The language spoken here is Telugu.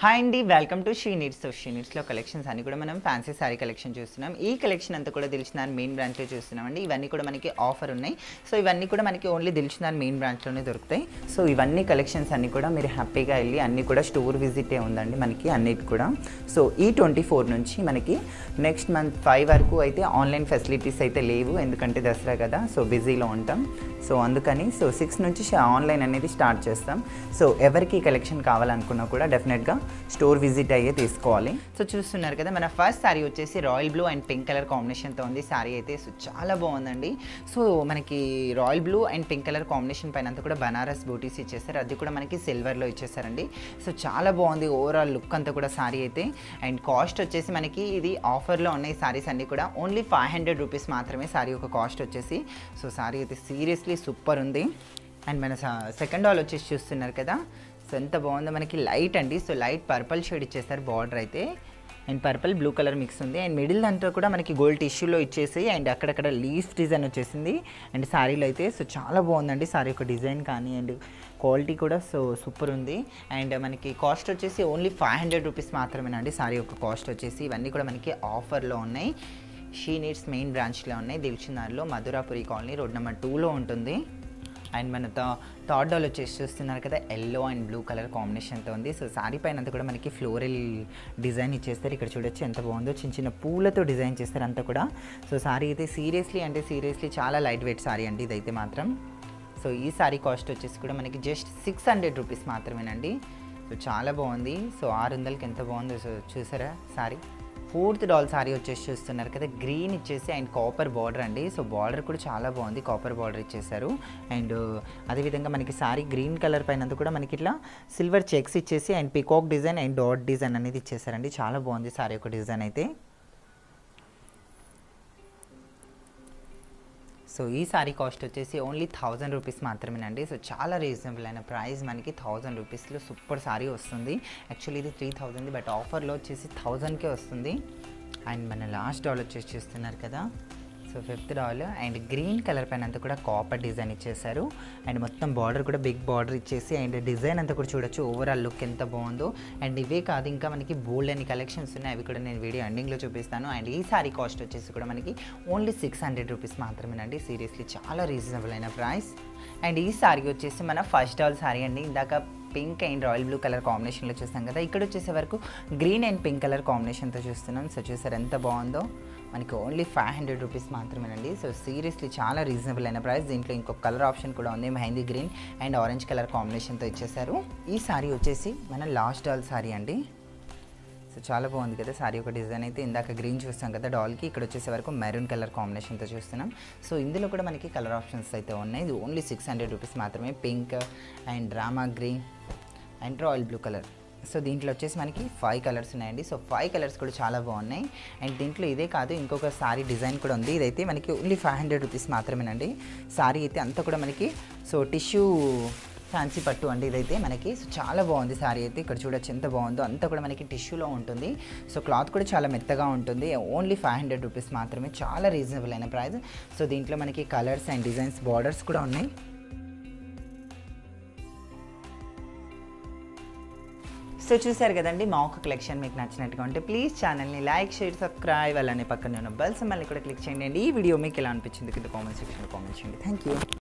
హాయ్ అండి, welcome to She Needs. She నీడ్స్లో కలెక్షన్స్ అన్ని కూడా మనం ఫ్యాన్సీ శారీ కలెక్షన్ చూస్తున్నాం. ఈ కలెక్షన్ అంతా కూడా దిల్షుఖ్నగర్ మెయిన్ బ్రాంచ్లో చూస్తున్నామండి. ఇవన్నీ కూడా మనకి ఆఫర్ ఉన్నాయి. సో ఇవన్నీ కూడా మనకి ఓన్లీ దిల్షుఖ్నగర్ మెయిన్ బ్రాంచ్లోనే దొరుకుతాయి. సో ఇవన్నీ కలెక్షన్స్ అన్ని కూడా మీరు హ్యాపీగా వెళ్ళి అన్నీ కూడా స్టోర్ విజిటే ఉందండి మనకి అన్నిటి కూడా. సో ఈ 24 నుంచి మనకి నెక్స్ట్ మంత్ 5 వరకు అయితే ఆన్లైన్ ఫెసిలిటీస్ అయితే లేవు, ఎందుకంటే దసరా కదా, సో బిజీలో ఉంటాం. సో అందుకని 6 నుంచి ఆన్లైన్ అనేది స్టార్ట్ చేస్తాం. సో ఎవరికి కలెక్షన్ కావాలనుకున్నా కూడా డెఫినెట్గా స్టోర్ విజిట్ అయ్యే తీసుకోవాలి. సో చూస్తున్నారు కదా, మన ఫస్ట్ శారీ వచ్చేసి royal blue and pink colour కాంబినేషన్తో ఉంది. శారీ అయితే చాలా బాగుందండి. సో మనకి royal blue and pink colour combination పైన అంతా కూడా బనారస్ బూటీస్ ఇచ్చేసారు. అది కూడా మనకి సిల్వర్లో ఇచ్చేసారండి. సో చాలా బాగుంది ఓవరాల్ లుక్ అంతా కూడా శారీ అయితే. అండ్ కాస్ట్ వచ్చేసి మనకి ఇది ఆఫర్లో ఉన్నాయి శారీస్ అన్నీ కూడా. ఓన్లీ 500 రూపీస్ మాత్రమే శారీ ఒక కాస్ట్ వచ్చేసి. సో శారీ అయితే సీరియస్లీ సూపర్ ఉంది. అండ్ మన సెకండ్ హాల్ వచ్చేసి చూస్తున్నారు కదా, సో ఎంత బాగుందో, మనకి లైట్ అండి. సో లైట్ పర్పుల్ షేడ్ ఇచ్చేసారు బార్డర్ అయితే. And purple blue colour mix ఉంది. అండ్ మిడిల్ దాంట్లో కూడా మనకి గోల్డ్ టిష్యూలో ఇచ్చేసి అండ్ అక్కడక్కడ లీఫ్ డిజైన్ వచ్చేసింది అండ్ శారీలో అయితే. సో చాలా బాగుందండి శారీ ఒక డిజైన్ కానీ అండ్ క్వాలిటీ కూడా సో సూపర్ ఉంది. అండ్ మనకి కాస్ట్ వచ్చేసి ఓన్లీ 500 రూపీస్ మాత్రమేనండి శారీ ఒక కాస్ట్ వచ్చేసి. ఇవన్నీ కూడా మనకి ఆఫర్లో ఉన్నాయి. షీ నీడ్స్ మెయిన్ బ్రాంచ్లో ఉన్నాయి, దిల్షుఖ్నగర్లో మధురాపురి కాలనీ రోడ్ నెంబర్ 2లో ఉంటుంది. అండ్ మన థర్డ్ హాల్ వచ్చేసి చూస్తున్నారు కదా, ఎల్లో అండ్ బ్లూ కలర్ కాంబినేషన్తో ఉంది. సో శారీ పైన అంతా కూడా మనకి ఫ్లోరల్ డిజైన్ ఇచ్చేస్తారు. ఇక్కడ చూడొచ్చు ఎంత బాగుందో, చిన్న చిన్న పూలతో డిజైన్ చేస్తారు అంతా కూడా. సో శారీ అయితే సీరియస్లీ చాలా లైట్ వెయిట్ శారీ అండి ఇదైతే మాత్రం. సో ఈ శారీ కాస్ట్ వచ్చేసి కూడా మనకి జస్ట్ 600 రూపీస్ మాత్రమేనండి. సో చాలా బాగుంది. సో 600కి ఎంత బాగుందో. సో చూసారా శారీ. ఫోర్త్ డాల్ శారీ వచ్చేసి చూస్తున్నారు కదా, గ్రీన్ ఇచ్చేసి అండ్ కాపర్ బార్డర్ అండి. సో బార్డర్ కూడా చాలా బాగుంది, కాపర్ బార్డర్ ఇచ్చేసారు. అండ్ అదేవిధంగా మనకి శారీ గ్రీన్ కలర్ పైన కూడా మనకి ఇట్లా సిల్వర్ చెక్స్ ఇచ్చేసి and peacock design and dot design అనేది ఇచ్చేసారండి. చాలా బాగుంది శారీ ఒక డిజైన్ అయితే. సో ఈ శారీ కాస్ట్ వచ్చేసి ఓన్లీ 1000 రూపీస్ మాత్రమేనండి. సో చాలా రీజనబుల్ అయిన ప్రైస్, మనకి 1000 రూపీస్లో సూపర్ శారీ వస్తుంది. యాక్చువల్లీ ఇది 3000, బట్ ఆఫర్లో వచ్చేసి 1000కే వస్తుంది. అండ్ మన లాస్ట్ డాల్ వచ్చేసి చూస్తున్నారు కదా, so fifth doll and green colour పైన అంతా కూడా కాపర్ డిజైన్ ఇచ్చేసారు. అండ్ మొత్తం బార్డర్ కూడా బిగ్ బార్డర్ ఇచ్చేసి అండ్ డిజైన్ అంతా కూడా చూడొచ్చు ఓవరాల్ లుక్ ఎంత బాగుందో. అండ్ ఇవే కాదు, ఇంకా మనకి బోల్డ్ అని కలెక్షన్స్ ఉన్నాయి, అవి కూడా నేను వీడియో ఎండింగ్లో చూపిస్తాను. అండ్ ఈ శారీ కాస్ట్ వచ్చేసి కూడా మనకి ఓన్లీ 600 రూపీస్ మాత్రమేనండి. సీరియస్లీ చాలా రీజనబుల్ అయిన ప్రైస్. అండ్ ఈ శారీ వచ్చేసి మన ఫస్ట్ డాల్ శారీ అండి. ఇందాక pink and royal blue colour కాంబినేషన్లో చూస్తాం కదా, ఇక్కడ వచ్చేసే వరకు గ్రీన్ అండ్ పింక్ కలర్ కాంబినేషన్తో చూస్తున్నాం. సో చూసారు ఎంత బాగుందో, మనకి ఓన్లీ 500 రూపీస్ మాత్రమేనండి. సో సీరియస్లీ చాలా రీజనబుల్ అయిన ప్రైస్. దీంట్లో ఇంకొక కలర్ ఆప్షన్ కూడా ఉంది, mehndi green and orange colour కాంబినేషన్తో ఇచ్చేసారు. ఈ శారీ వచ్చేసి మన లాస్ట్ డాల్ శారీ అండి. సో చాలా బాగుంది కదా శారీ ఒక డిజైన్ అయితే. ఇందాక గ్రీన్ చూస్తాం కదా డాల్కి, ఇక్కడ వచ్చేసే వరకు మెరూన్ కలర్ కాంబినేషన్తో చూస్తున్నాం. సో ఇందులో కూడా మనకి కలర్ ఆప్షన్స్ అయితే ఉన్నాయి. ఇది ఓన్లీ 600 రూపీస్ మాత్రమే. Pink and drama green and royal blue colour. So దీంట్లో వచ్చేసి మనకి 5 కలర్స్ ఉన్నాయండి. సో 5 కలర్స్ కూడా చాలా బాగున్నాయి. అండ్ దీంట్లో ఇదే కాదు, ఇంకొక శారీ డిజైన్ కూడా ఉంది. ఇదైతే మనకి ఓన్లీ 500 రూపీస్ మాత్రమేనండి. శారీ అయితే అంతా కూడా మనకి సో టిష్యూ ఫ్యాన్సీ పట్టు అండి ఇదైతే మనకి. సో చాలా బాగుంది శారీ అయితే. ఇక్కడ చూడొచ్చు ఎంత బాగుందో, అంతా కూడా మనకి టిష్యూలో ఉంటుంది. సో క్లాత్ కూడా చాలా మెత్తగా ఉంటుంది. ఓన్లీ 500 రూపీస్ మాత్రమే, చాలా రీజనబుల్ అయిన ప్రైస్. సో దీంట్లో మనకి కలర్స్ అండ్ డిజైన్స్ బార్డర్స్ కూడా ఉన్నాయి. సో చూసారు కదండి, మా ఒక కలెక్షన్ మీకు నచ్చినట్టుగా ఉంటే ప్లీజ్ ఛానల్ని లైక్, షేర్, సబ్స్క్రైబ్, అలానే పక్కన ఉన్న బెల్ సింబల్ని కూడా క్లిక్ చేయండి. అండ్ ఈ వీడియో మీకు ఎలా అనిపించింది కింద కామెంట్ సెక్షన్లో కామెంట్ చేయండి. Thank you.